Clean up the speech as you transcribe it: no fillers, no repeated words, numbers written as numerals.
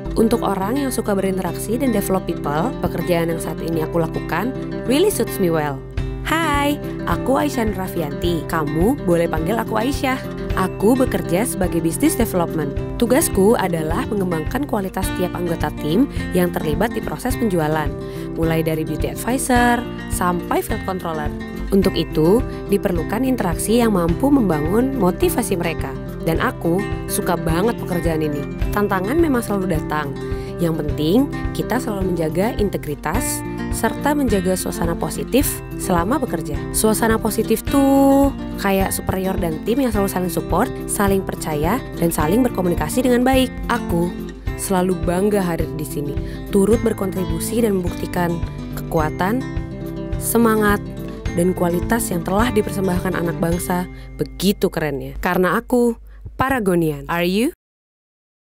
Untuk orang yang suka berinteraksi dan develop people, pekerjaan yang saat ini aku lakukan really suits me well. Hai, aku Aisyah Rafianti. Kamu boleh panggil aku Aisyah. Aku bekerja sebagai business development. Tugasku adalah mengembangkan kualitas setiap anggota tim yang terlibat di proses penjualan, mulai dari beauty advisor sampai field controller. Untuk itu, diperlukan interaksi yang mampu membangun motivasi mereka. Dan aku suka banget pekerjaan ini. Tantangan memang selalu datang. Yang penting, kita selalu menjaga integritas serta menjaga suasana positif selama bekerja. Suasana positif tuh kayak superior dan tim yang selalu saling support, saling percaya, dan saling berkomunikasi dengan baik. Aku selalu bangga hadir di sini, turut berkontribusi dan membuktikan kekuatan, semangat, dan kualitas yang telah dipersembahkan anak bangsa begitu kerennya. Karena aku Paragonian. Are you?